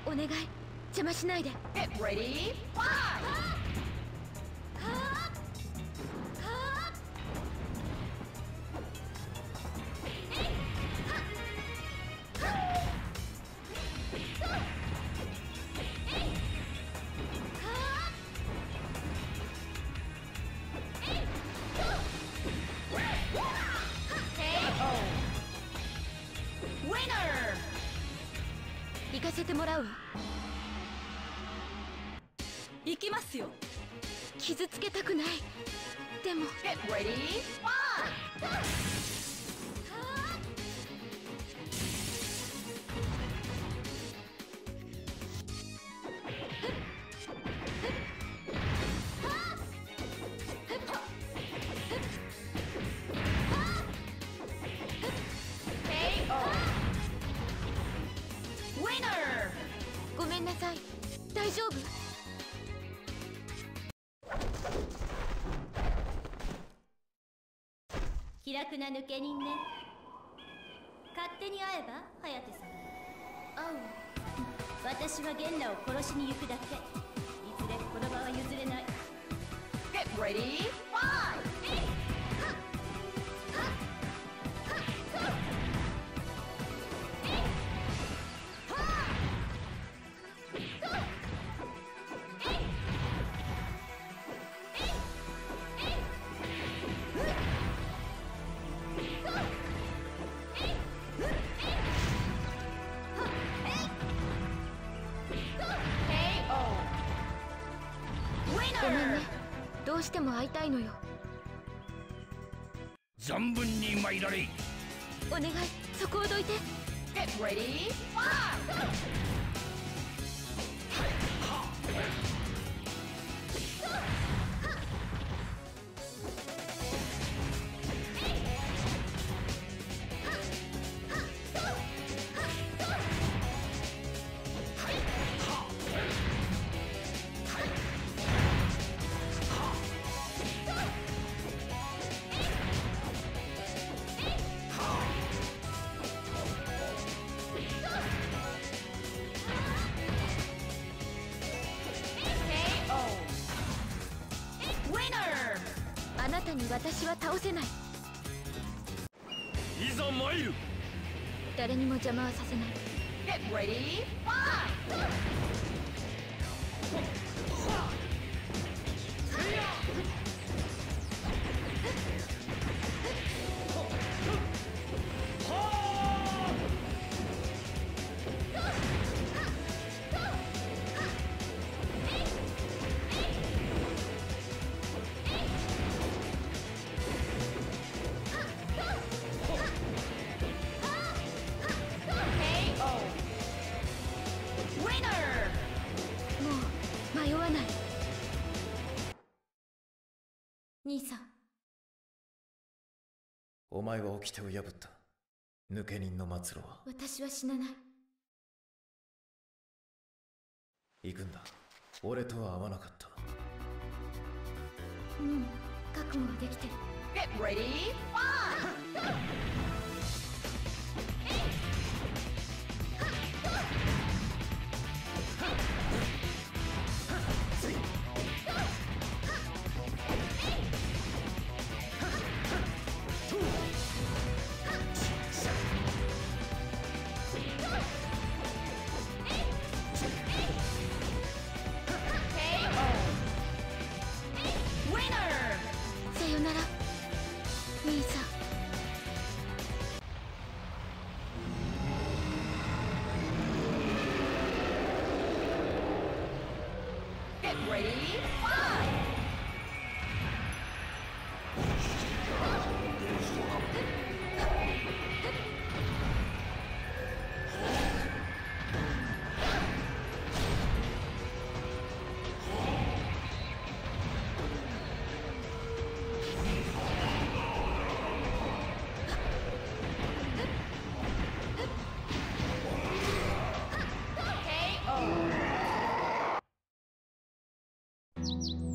お願い、邪魔しないで。 Get ready, fight! Winner! 行かせてもらうわ。 行きますよ。 傷つけたくない。でも Get ready, fight! Winner! ごめんなさい。大丈夫？ 気楽な抜け人ね。勝手に会えば颯様。 会うわ。 私はゲンナを殺しに行くだけ。いずれこの場は譲れない。 Get ready, fight! KO! ごめんね。 Winner! どうしても会いたいのよ。 存分に参られい。 お願い、そこをどいて。 Get ready, fight! KO! Winner! あなたに私は倒せない。 いざ参る。 誰にも邪魔はさせない。 Get ready, fight! KO! Winner! もう迷わない。兄さん、 お前は掟を破った。抜け人の末路は私は死なない。 行くんだ。俺とは会わなかった。 うん、覚悟はできてる。 Get ready, fight! KO! Winner! さよなら、兄さん。 Get ready, fight! KO!